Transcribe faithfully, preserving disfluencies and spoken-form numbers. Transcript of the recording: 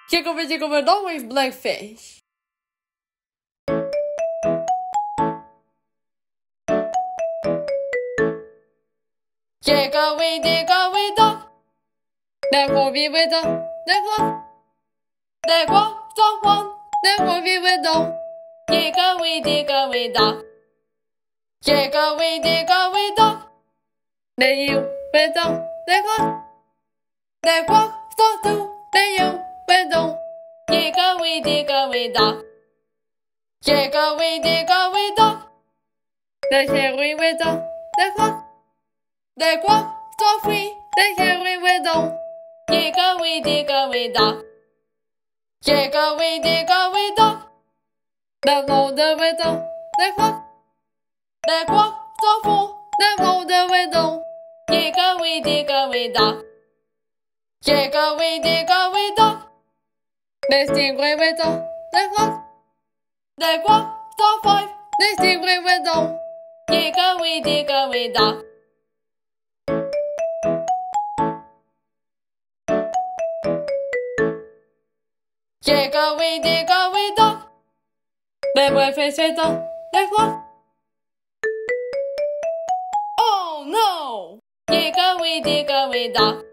Jiggle jiggle dog with blackfish. Jiggle jiggle dog. There will be with the the clock. There walk the one. There will be with dog. Jiggle jiggle dog. Jiggle jiggle dog. There you with the the clock. There walk the two. There you with dog. Jiggle jiggle dog. Jiggle jiggle dog. The cherry with the the clock. The clock so free. The cherry with dog. Jiggle jiggle dog. Jiggle jiggle dog. The motor with the the clock. The clock so full. The motor with dog. Jiggle jiggle dog. Jiggle jiggle dog. The stingray with the the clock. The clock so five. The stingray with dog. Jiggle jiggle dog. Jiggle jiggle dog. The breakfast with the the clock. Oh no! Jiggle jiggle dog.